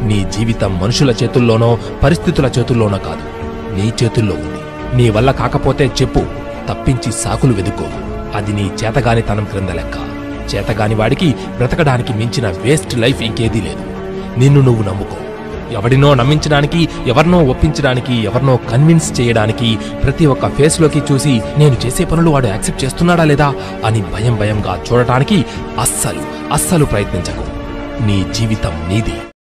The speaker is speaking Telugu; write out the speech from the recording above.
నీ జీవితం మనుషుల చేతుల్లోనో పరిస్థితుల చేతుల్లోనో కాదు, నీ చేతుల్లో ఉంది. నీ వల్ల కాకపోతే చెప్పు, తప్పించి సాకులు వెదుక్కో. అది నీ చేతగానితనం క్రింద లెక్క. చేతగాని వాడికి బ్రతకడానికి మించిన వేస్ట్ లైఫ్ ఇంకేదీ లేదు. నిన్ను నువ్వు నమ్ముకో. ఎవడినో నమ్మించడానికి, ఎవరినో ఒప్పించడానికి, ఎవరినో కన్విన్స్ చేయడానికి ప్రతి ఒక్క ఫేస్లోకి చూసి నేను చేసే పనులు వాడు యాక్సెప్ట్ చేస్తున్నాడా లేదా అని భయంగా చూడటానికి అస్సలు ప్రయత్నించకు. నీ జీవితం నీది.